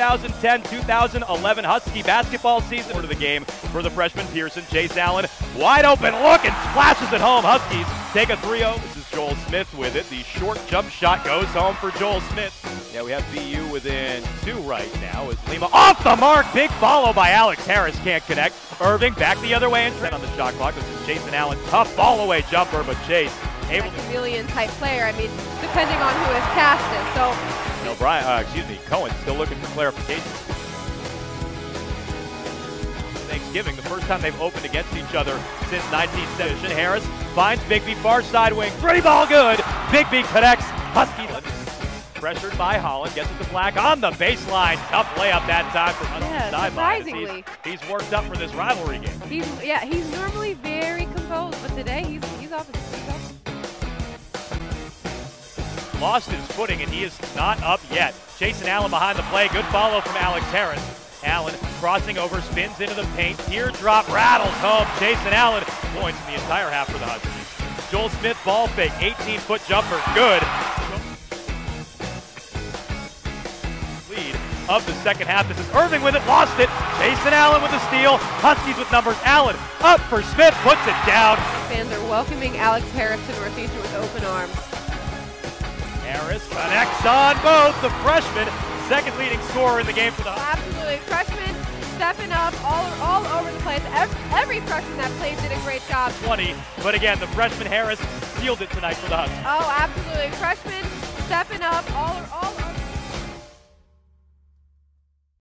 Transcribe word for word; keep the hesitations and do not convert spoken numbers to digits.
thousand ten two thousand eleven Husky basketball season. To the game for the freshman Pearson. Chase Allen wide open look and splashes it home. Huskies take a three oh. This is Joel Smith with it. The short jump shot goes home for Joel Smith. Yeah, we have B U within two right now as Lima off the mark. Big follow by Alex Harris. Can't connect. Irving back the other way and ten on the shot clock. This is Jason Allen. Tough ball away jumper, but Chase able to. Chameleon type player. I mean, depending on who his cast is. So. No, Brian. Uh, excuse me. Cohen still looking for clarification. Thanksgiving, the first time they've opened against each other since nineteen seventy. Harris finds Bigby far side wing. Pretty ball good. Bigby connects. Husky pressured by Holland. Gets it to Black on the baseline. Tough layup that time for Husky yeah, sideline. Surprisingly. He's, he's worked up for this rivalry game. He's yeah, he's normally very composed, but today he's he's off his he's off. Lost his footing and he is not up yet. Jason Allen behind the play. Good follow from Alex Harris. Allen crossing over, spins into the paint. Teardrop rattles home. Jason Allen points in the entire half for the Huskies. Joel Smith ball fake, eighteen-foot jumper, good. Lead of the second half. This is Irving with it, lost it. Jason Allen with the steal. Huskies with numbers. Allen up for Smith, puts it down. Fans are welcoming Alex Harris to Northeastern with open arms. Harris connects on both. The freshman, second leading scorer in the game for the Huskies. Absolutely. Freshman stepping up all, all over the place. Every, every freshman that played did a great job. twenty, but again, the freshman Harris sealed it tonight for the Huskies. Oh, absolutely. Freshman stepping up all, all over.